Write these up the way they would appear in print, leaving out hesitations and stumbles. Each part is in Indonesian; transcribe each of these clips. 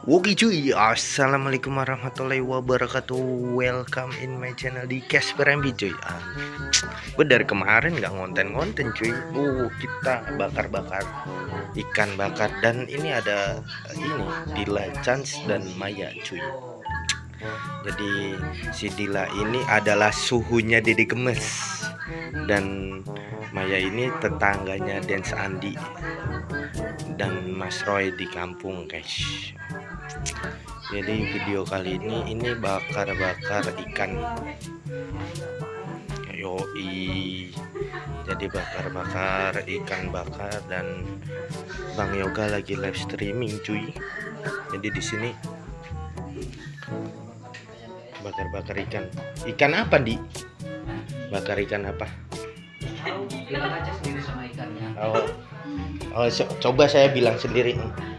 Oke cuy, assalamualaikum warahmatullahi wabarakatuh. Welcome in my channel di Casper MB cuy. Gue dari kemarin nggak ngonten cuy. Kita bakar-bakar ikan bakar, dan ini ada Dila Chance dan Maya cuy. Jadi si Dila ini adalah suhunya Dede Gemes, dan Maya ini tetangganya Dance Andi dan Mas Roy di kampung guys. Jadi video kali ini bakar-bakar ikan. Yoi. Jadi bakar-bakar ikan bakar, dan Bang Yoga lagi live streaming cuy. Jadi di sini bakar-bakar ikan. Ikan apa, Di? Bakar ikan apa? Bilang aja sendiri sama ikannya. Coba saya bilang sendiri.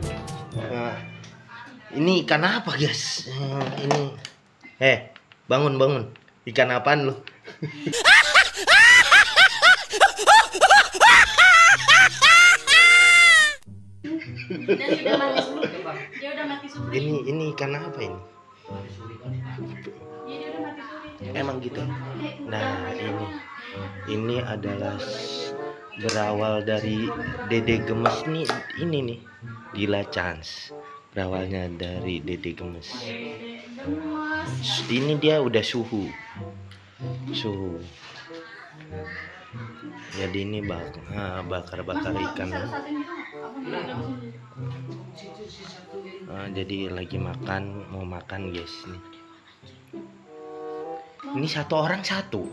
Ini ikan apa guys? Ini bangun. Ikan apaan lu? Ini ikan apa ini? Emang gitu. Nah, ini adalah berawal dari Dede Gemes nih. Ini nih Dila Chance. Berawalnya dari Dede Gemes. Ini dia udah suhu. Jadi ini bakar-bakar ikan. Jadi lagi mau makan guys nih. Ini satu orang satu.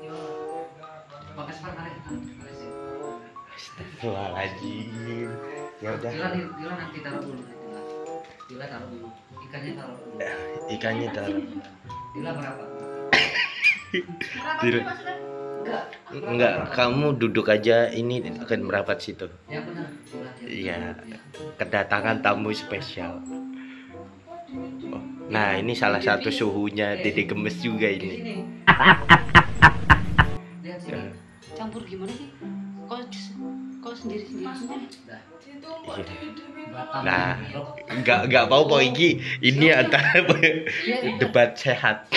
Astagfirullahaladzim. Ya udah. Dila nanti taruh dulu. Dila taruh dulu. Ikannya taruh dulu. Ikannya taruh. Dila berapa? Enggak, kamu duduk aja, ini akan merapat situ. Ya benar. Iya, kedatangan tamu spesial. Nah, ini salah satu suhunya Dede Gemes juga ini. Lihat sini. Campur gimana sih? Kok sendiri semua? Nah, nggak mau Poigi. Ini antara debat sehat.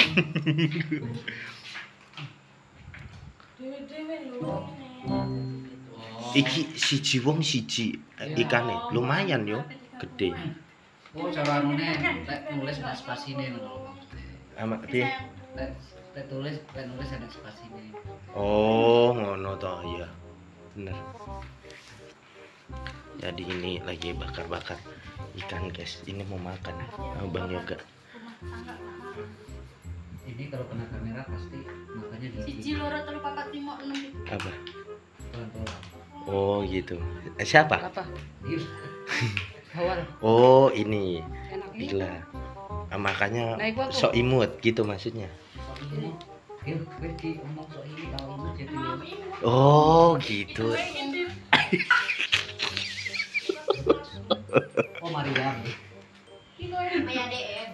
Iki siji wong siji ikane lumayan yo, gede. Oh, cara nulis ada spasine ngono. Amak piye? Lek nulis ada spasine. Oh, ngono toh ya. Bener. Jadi ini lagi bakar-bakar ikan guys. Ini mau makan Bang Yoga. Ini kalau kena kamera pasti makanya di Siji loro telu papat lima enam. Apa? Pelan-pelan. Oh gitu. Siapa? Apa? Awal. Oh ini Enaknya. Dila. Makanya Naik gua, sok imut gitu maksudnya. Ini pergi ngomong soal ini tahu ini jadi. Oh gitu. Oh Mariam. Maya DM.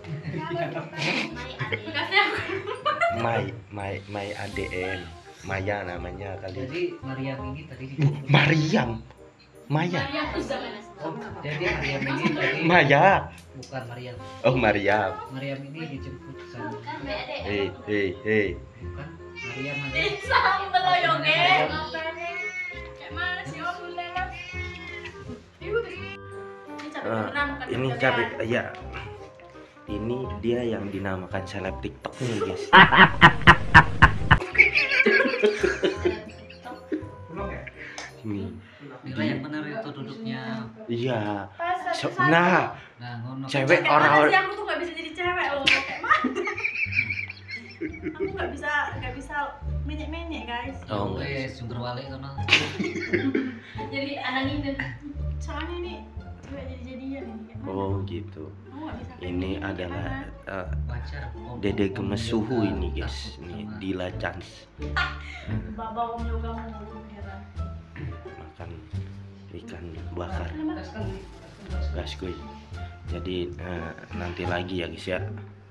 Mai ADM. Maya namanya kali. Jadi Mariam ini tadi Mariam. Maya. Oh, jadi Mariam ini tadi Maya. bukan Mariam. Oh Mariam. Mariam ini dijemput sama Hei. bukan Mariam ada. Sambel loyoge. Ini capek ya. Ini dia yang dinamakan seleb TikTok nih guys. Ini. Dila yang benar itu duduknya. Iya. Nah, ngono. cewek orang. Aku tuh nggak bisa jadi cewek loh, kayak mana? Aku nggak bisa menyek guys. Oh, wes sumber wale kono. Jadi anak ini soalnya ini cewek jadi-jadian ini. Kayak mana? Oh gitu. Aku nggak bisa kayak Ini gini, adalah Wajar. Dede Gemes suhu ini guys. Ini Dila Chance. bawa om yoga mulu heran. Makan ikan bakar. Gas kuy. Jadi nanti lagi ya guys ya.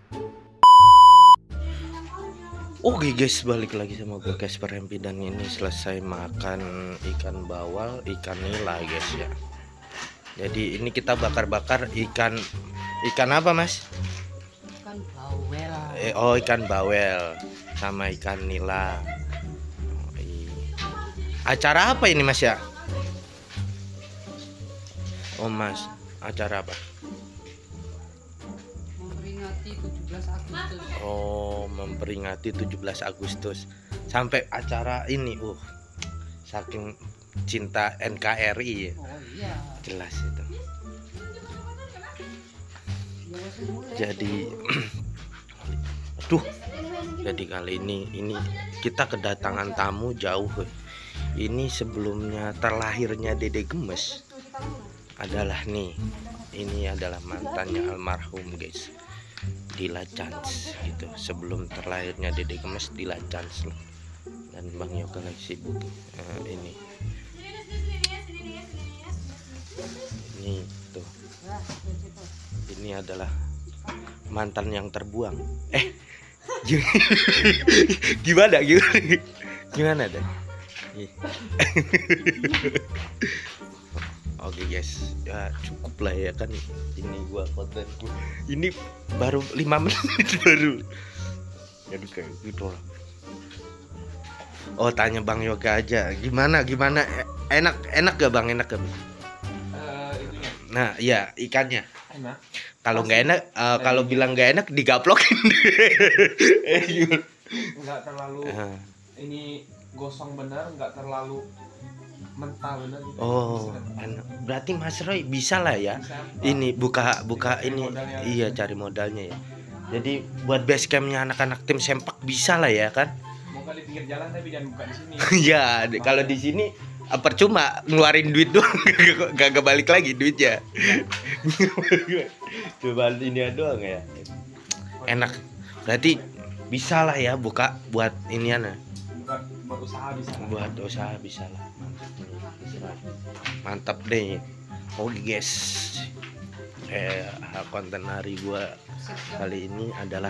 Oke guys, balik lagi sama gue Casper MP, dan ini selesai makan ikan bawal, ikan nila guys ya. Jadi ini kita bakar-bakar ikan Ikan apa Mas? Ikan bawel. Oh ikan bawel sama ikan nila. Oh, iya. Acara apa ini Mas ya? Oh Mas, acara apa? Memperingati 17 Agustus. Oh, memperingati 17 Agustus. Sampai acara ini, saking cinta NKRI ya. Oh iya. Jelas itu. Ya, masih mulai. Jadi aduh. Jadi kali ini kita kedatangan tamu jauh. Ini sebelumnya terlahirnya Dede Gemes adalah nih. Ini adalah mantannya almarhum guys. Dila Chance gitu. Sebelum terlahirnya Dede Gemes, Dila Chance loh. Dan Bang Yoga lagi sibuk. Ini tuh. Ini adalah mantan yang terbuang. Gimana deh? Oke guys, ya cukup lah ya kan. Ini gua konten ini baru 5 menit baru. Jadi kayak gitu lah. Oh tanya Bang Yoga aja, gimana? Enak gak Bang? Enak gak? Nah ya ikannya. Enak. Kalau nggak enak, kalau bilang nggak enak digaplokin. Nggak terlalu ini gosong benar, nggak terlalu mentah benar gitu. Oh, enak. Berarti Mas Roy bisa lah ya. Bisa. Ini buka Cari ini. modalnya. Iya, cari modalnya ya. Jadi buat base campnya anak-anak tim sempak bisa lah ya kan? Mau kali pinggir jalan tapi jangan buka di sini. Iya, kalau di sini percuma ngeluarin duit doang, gak balik lagi duitnya. Coba ini doang ya. Enak. Berarti bisa lah ya buka buat inian. Buat usaha bisa. Buat usaha bisa lah. Mantap deh. Oke guys. Konten hari gua kali ini adalah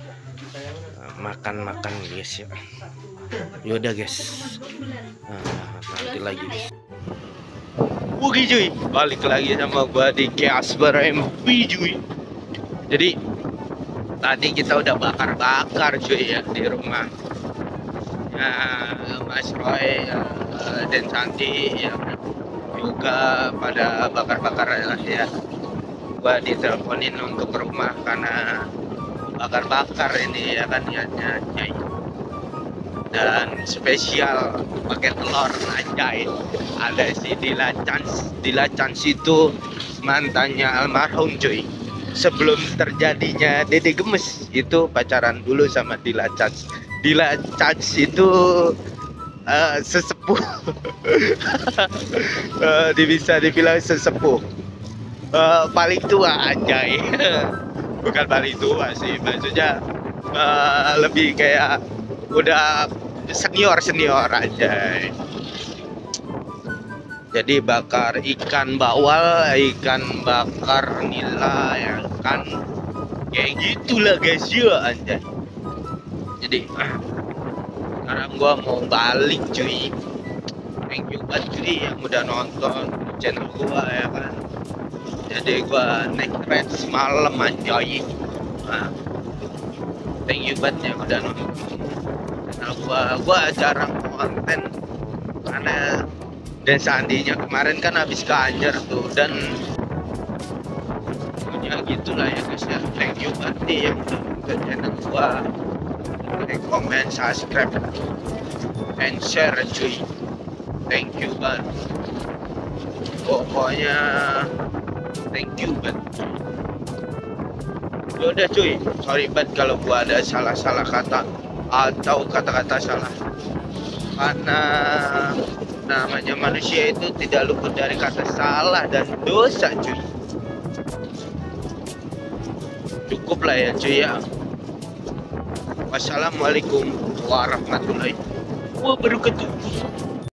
makan guys ya. Yaudah guys. Nanti lagi. Oke cuy, balik lagi sama gua di Casper MP cuy. Jadi tadi kita udah bakar cuy ya di rumah. Mas Roy dan Santi ya juga pada bakar lah ya. Gua diteleponin untuk ke rumah karena bakar ini ya kan niatnya nyai. Dan spesial pakai telur anjay. Ada si Dila Chance itu mantannya almarhum cuy. Sebelum terjadinya Dede Gemes itu pacaran dulu sama Dila Chance. Dila Chance itu sesepuh. Bisa dibilang sesepuh. Paling tua anjay. Bukan paling tua sih, maksudnya lebih kayak udah senior aja. Jadi bakar ikan bawal, ikan bakar nila ya kan, kayak gitulah guys ya anjay. Jadi sekarang gua mau balik cuy. Thank you banget cuy yang udah nonton channel gua ya kan. Jadi gua naik red semalam anjay. Thank you banget yang udah nonton. Gua jarang konten karena dan seandainya kemarin kan habis ganjar tuh, dan punya gitulah ya guys ya. Thank you banget yang udah nonton channel gua. Like, comment, subscribe, and share cuy. Thank you banget. Pokoknya thank you banget. Udah cuy, sorry banget kalau gua ada salah-salah kata atau kata-kata salah, karena namanya manusia itu tidak luput dari kata salah dan dosa cuy. Cukup lah ya cuy ya. Wassalamualaikum warahmatullahi wabarakatuh.